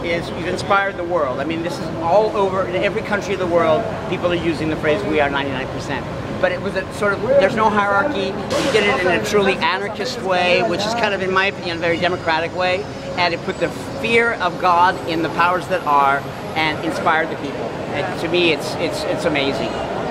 is you've inspired the world. I mean, this is all over, in every country of the world, people are using the phrase, we are 99%. But it was a sort of, there's no hierarchy. You did it in a truly anarchist way, which is kind of, in my opinion, a very democratic way. And it put the fear of God in the powers that are and inspired the people. And to me, it's amazing.